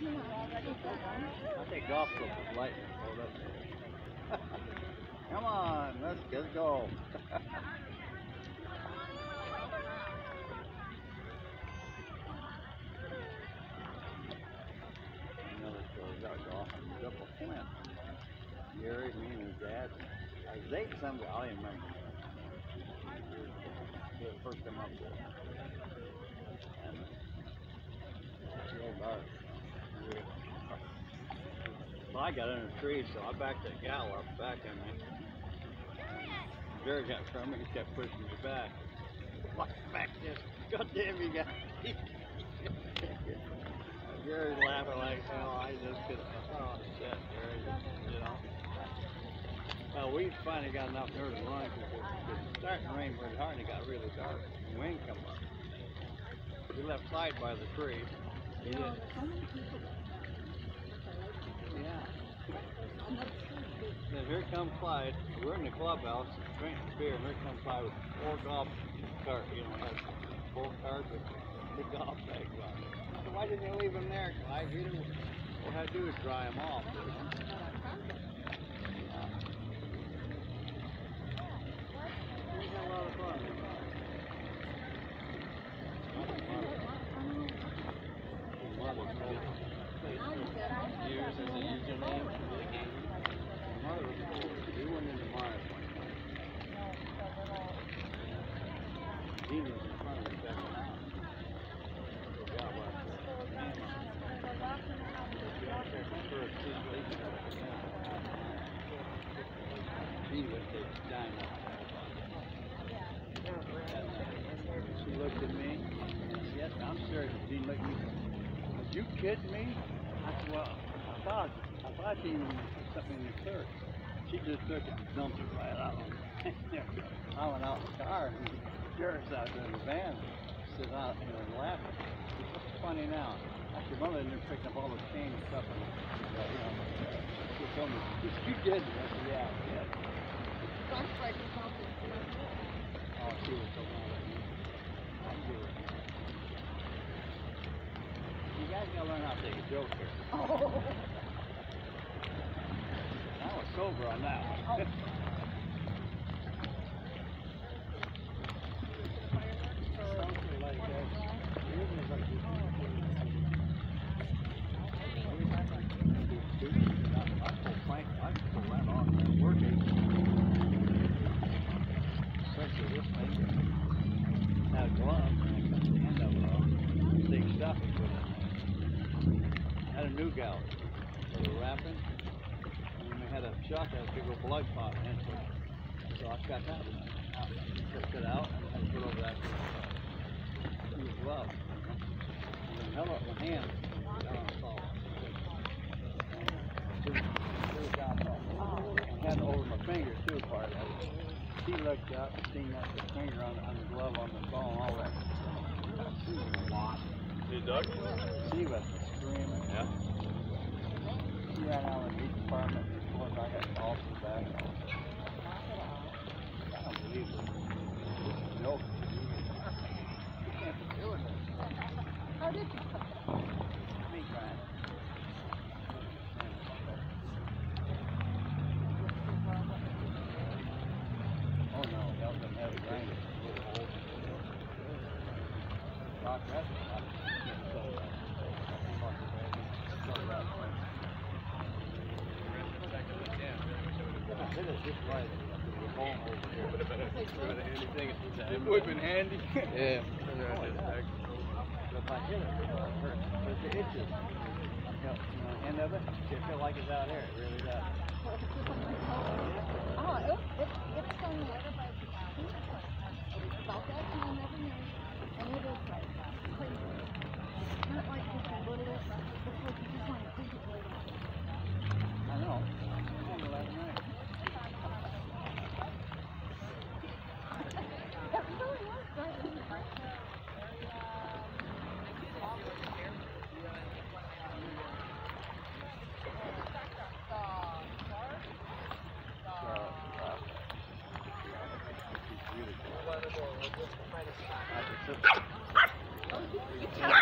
I think golf club is lightning. Hold up. Come on, let's go. Up a Flint. Gary, me, and his dad. I was dating somebody, I don't even remember. The first time up there. And it's real dark. So I got under the tree, so I backed that gal up back in me. Jerry got from me, he kept pushing me back. What back this? God damn you guys. Gary's laughing like hell. I just couldn't. Oh shit, Gary, you know. Well, we finally got enough nerve to run because it was starting to rain pretty hard and it got really dark. The wind come up. We left side by the tree. He did. Yeah. Then here comes Clyde. We're in the clubhouse drinking beer, and here comes Clyde with 4 golf carts. You know, had full carts with big golf bags on it. So why didn't you leave them there, Clyde? You didn't. All I had to do is dry them off. You know? We had a lot of fun. Yours is a username for the game. Mother was cool. We went into Mars one time. Dean was in front of me back now. Forgot what I said. Dean would take his time up. She looked at me and said, I'm serious. Dean looked at me and said, "Are you kidding me?" I said, well, I thought she even put something in the clerk. She just took it and dumped it right out. I went out in the car and Jared's out there in the van, sitting out and laughing. He said, what's funny now? I said, mother, they're picking up all the chain and stuff. And, you know, she told me, you did. I said, yeah, I did. Oh, she was so mad at me. You guys gotta learn how to take a joke here. Oh. I was sober on that one. Oh. Something like that. I told Frank, I pulled that off and working. Especially this thing. Had a glove, and I cut the end of it off. Big stuff he put in there. Had a new gal. So we're wrapping. And then we had a shot that had a big old blood clot in it. So I got that one out. Took it out and I put over that new glove. And then held up my hand down on the salt. I had it over my finger too, part of it. She looked up and seen that the finger on the glove on the ball and all that. She was a lot. Hey, Doug? She was screaming. Yeah. She ran out of the meat department. Of course, I got calls from the back. I don't believe it. This is no. You can't be doing this. How did you come? Me crying. Oh no, that was a heavy rain. Rock that. It would have been handy. Yeah. If I hit it, it hurts. But if it itches, end of it, it feels like it's out here. It really does. Oh, it's going to weather by about that time every night, and it is like crazy. Not like just a little, it's like you just want to think it later. I know. I remember last night. That really was right. Really cool.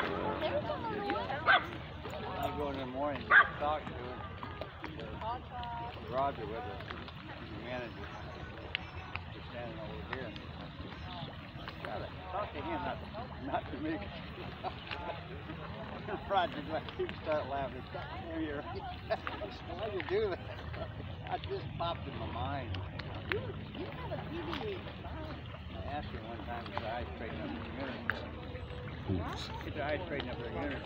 morning, just talking to him. Roger with us, the manager. He's standing over here. Gotta talk to him, not to me. Roger's like, he started laughing. Why'd you do that? I just popped in my mind. You have a PBA. I asked him one time, his eyes straighten up their units. His eyes straighten up their units.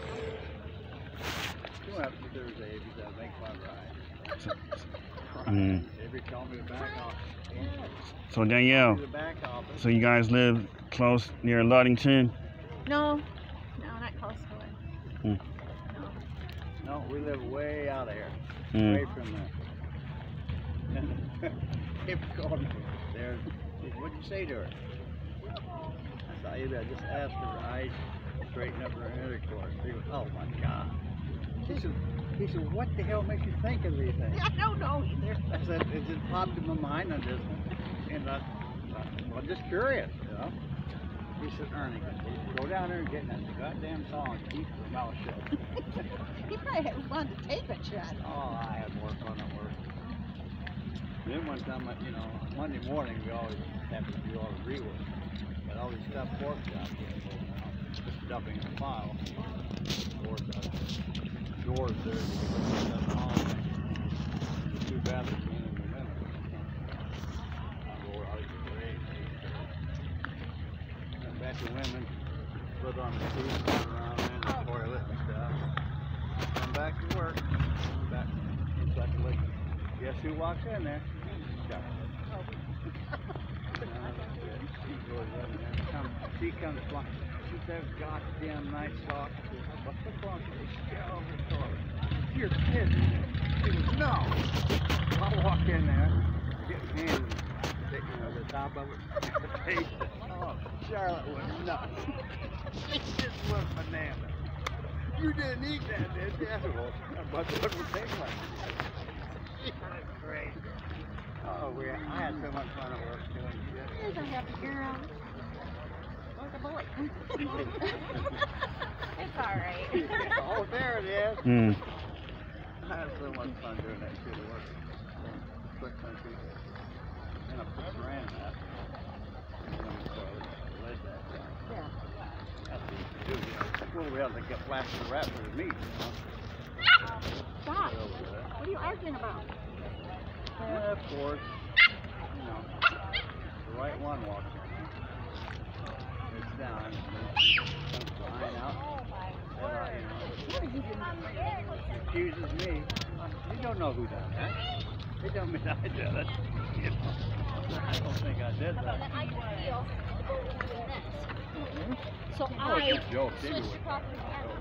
He went up to Thursday, he said, make fun of eyes. Every told me to back off. So Danielle, The back office. so you guys live close near Ludington? No, not close to it. No, we live way out of here. Mm. Away from the. And he called me there. What'd you say to her? I thought you just asked her eyes straighten up her intercourse. He goes, oh my God. He said, what the hell makes you think of these things? I don't know either. I said, it just popped in my mind on this one. And I'm just curious, you know. He said, Ernie, go down there and get in that goddamn song and keep your mouth shut. He probably wanted to tape it shut. Oh, I had more fun at work. Then one time, you know, Monday morning, we always have to do all the rework. Got all these stuffed pork chops, just stuffing in the file. Doors there to get stuff on. The two bathrooms in the middle. Went back to women, put on the seat, run around in the toilet and stuff. Come back to work. Back inside the lake. Guess who walks in there? She comes flying. She says, goddamn nice sock. What's the wrong? Get over the toilet. You're kidding. She goes, no. I walk in there, get my hands sticking over the top of it. The face. Oh, Charlotte was nuts. She just went bananas. You didn't eat that, did you? Well, but what would they like? She was crazy. Oh, I had so much fun at work doing shit. Here's a happy girl. Like a boy. It's alright. Oh, there it is. Mm. I had so much fun doing that shit at work. Quick country. And I put Saran in that. And then so I laid that down. Yeah. That's easy to do, you know. Well, we had to get flashed the rat with meat, you know. Stop. What are you arguing about? Yeah, of course. You know, the right one walks in. It's down. Comes flying out. And, you know, accuses me. You don't know who done that. They don't mean I did it. You know, I don't think I did that. So Oh, it's a joke. They switched do it. property.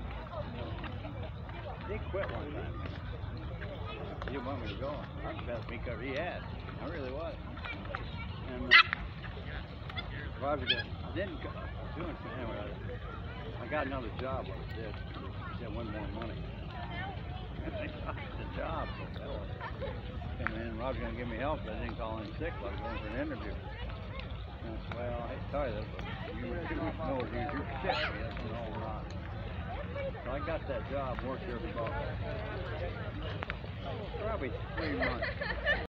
They quit one time. He didn't want me to go. I was about to be covered. He had. I really was. And Roger goes, I didn't go. Doing something. Anyway, I got another job. I did. He said, one more money. And I got the job. So that was. And then Roger's going to give me help, but I didn't call in sick. I was going for an interview. And I said, well, I hate to tell you this, but you know you're sick. Yes, no, we're not. So I got that job, worked there for about probably 3 months.